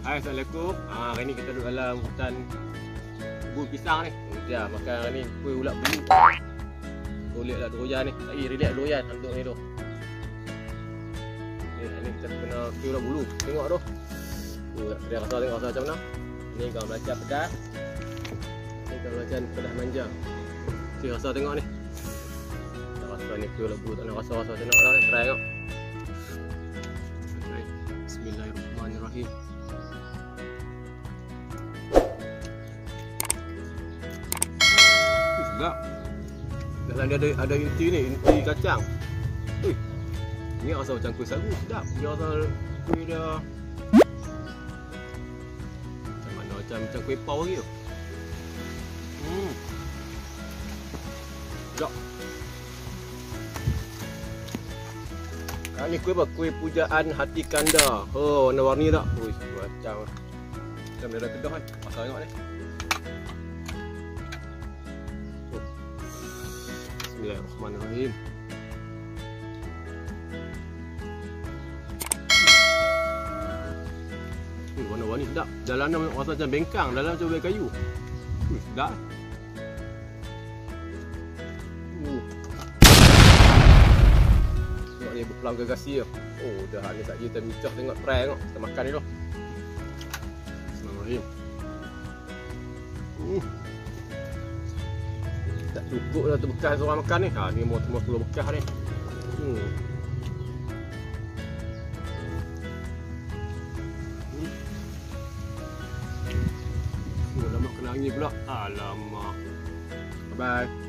Hai, Assalamualaikum. Hari ni kita duduk dalam hutan kebun pisang ni. Ya, makan hari ni kuih ulat bulu. Golek lah durian ni. Relax durian untuk ni tu. Ni kita kena kuih ulat bulu. Tengok tu. Dia rasa tengok rasa macam mana. Ni kawan belajar pedas. Ni kawan belajar pedas manja. Dia rasa tengok ni. Tak rasa ni kuih ulat bulu tak nak rasa-rasa tengok lah ni. Try tengok. Bismillahirrahmanirrahim. Sedap. Dalam dia ada inti ni, inti kacang. Ni rasa macam kuih sagu, sedap. Dia rasa kuih dia macam mana, macam kuih pau lagi tu. Sedap. Ni kuih apa? Kuih pujaan hati kanda. Oh, warna-warni tak? Macam dia dah kedah kan. Rasa tengok ni. Bismillahirrahmanirrahim. Warna-warni sedap. Dalam ni rasa macam bengkang, dalam macam ubi kayu. Sedap. Tengok ni berpelang gegasi je. Oh, dah ni tak kita micah tengok try tengok. Kita makan ni tu. Bismillahirrahmanirrahim. Tak cukup dah tu bekas orang makan ni. Ni semua perlu bekas ni. Alamak, kena angin pula. Alamak. Bye bye.